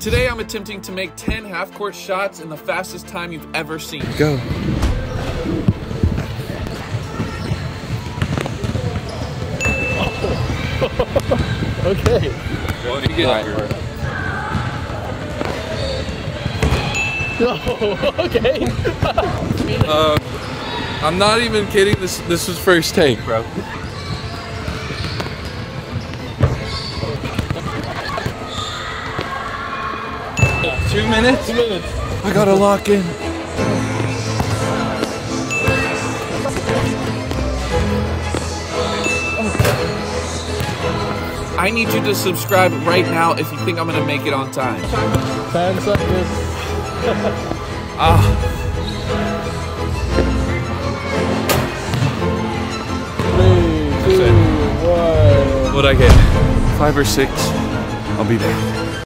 Today I'm attempting to make 10 half-court shots in the fastest time you've ever seen. Go. Okay. What do you get? No, okay. I'm not even kidding. This was first take, bro. Two minutes? 2 minutes. I gotta lock in. I need you to subscribe right now if you think I'm gonna make it on time. 10 seconds. Ah. 3, 2, 1. What'd I get? 5 or 6? I'll be there.